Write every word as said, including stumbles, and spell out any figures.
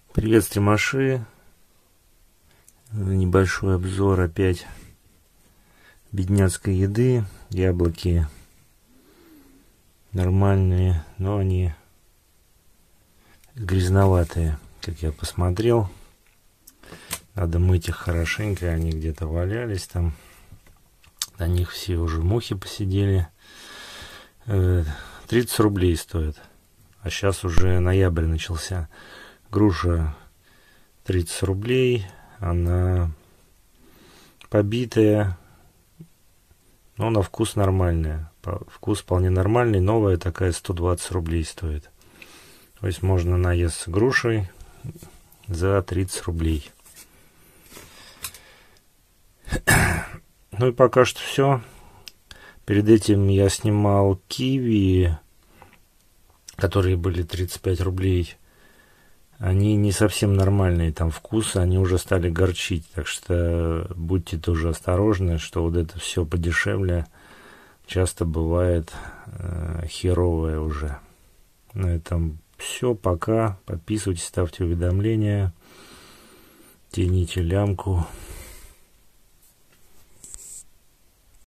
Привет, стримаши. Небольшой обзор опять бедняцкой еды. Яблоки нормальные, но они грязноватые, как я посмотрел. Надо мыть их хорошенько, они где-то валялись там. На них все уже мухи посидели. тридцать рублей стоит. А сейчас уже ноябрь начался. Груша тридцать рублей. Она побитая, но на вкус нормальная. Вкус вполне нормальный. Новая такая сто двадцать рублей стоит. То есть можно наесться грушей за тридцать рублей. Ну и пока что все. Перед этим я снимал киви, которые были тридцать пять рублей. Они не совсем нормальные, там вкус, они уже стали горчить. Так что будьте тоже осторожны, что вот это все подешевле часто бывает э, херовое уже. На этом все, пока. Подписывайтесь, ставьте уведомления, тяните лямку.